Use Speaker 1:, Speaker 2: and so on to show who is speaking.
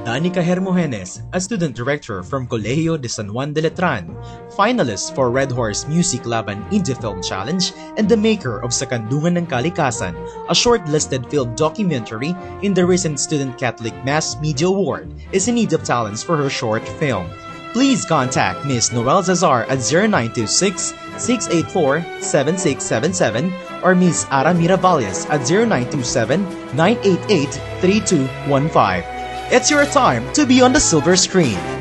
Speaker 1: Danica Hermogenes, a student director from Colegio de San Juan de Letran, finalist for Red Horse Music Laban Indie Film Challenge, and the maker of Sa Kandungan ng Kalikasan, a shortlisted film documentary in the recent Student Catholic Mass Media Award, is in need of talents for her short film. Please contact Ms. Noel Zazar at 0926-684-7677 or Ms. Ara Miravalles at 0927-988-3215. It's your time to be on the silver screen.